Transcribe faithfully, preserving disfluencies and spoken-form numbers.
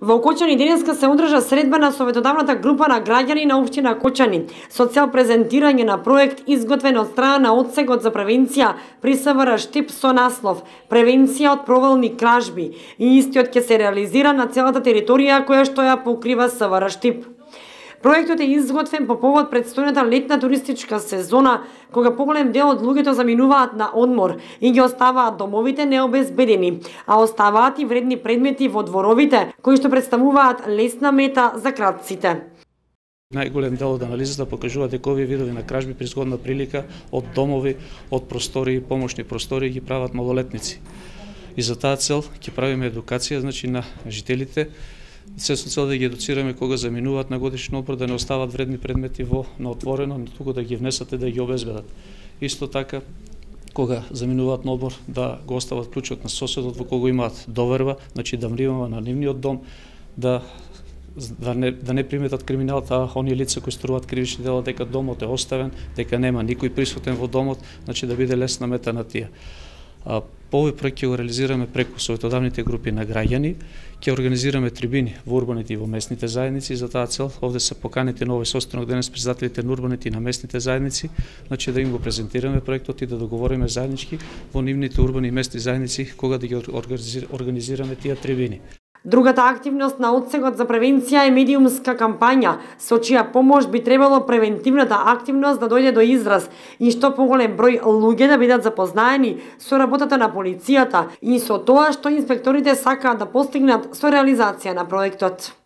Во Кочани денеска се одржа средба на советодавната група на граѓани на општина Кочани со цел презентирање на проект изготвен од страна на Одсекот за превенција при СВР Штип со наслов Превенција од провални кражби, и истиот ќе се реализира на целата територија која што ја покрива СВР Штип. Проектот е изготвен по повод предстојната летна туристичка сезона, кога поголем дел од луѓето заминуваат на одмор и ги оставаат домовите необезбедени, а оставаат и вредни предмети во дворовите, кои што представуваат лесна мета за крадците. Најголем дел од анализата покажува дека овие видови на кражби при згодна прилика од домови, од простори, помошни простори ги прават малолетници. И за таа цел ќе правиме едукација, значи, на жителите, се со цел да ги едуцираме кога заминуваат на годишен одмор да не остават вредни предмети во на отворено, туку да ги внесат и да ги обезбедат. Исто така, кога заминуваат на одмор, да го остават клучот на соседот во кого имаат доверба, значи да внимава на нивниот дом, да да не да не приметат криминалот, а оние лица кои сторуваат кривични дела дека домот е оставен, дека нема никој присутен во домот, значи да биде лесна мета на тие. А, по овој проект ќе го реализираме преку советодавните групи на граѓани, ќе организираме трибини во урбаните и во местните заедници. За таа цел овде се поканети на овој состанок денес председателите на урбаните и на местните заедници, значи да им го презентираме проектот и да договориме заеднички во нивните урбани и местни заедници кога да ги организираме тие трибини. Другата активност на Одсекот за превенција е медиумска кампања, со чија помош би требало превентивната активност да дојде до израз и што поголем број луѓе да бидат запознаени со работата на полицијата и со тоа што инспекторите сакаат да постигнат со реализација на проектот.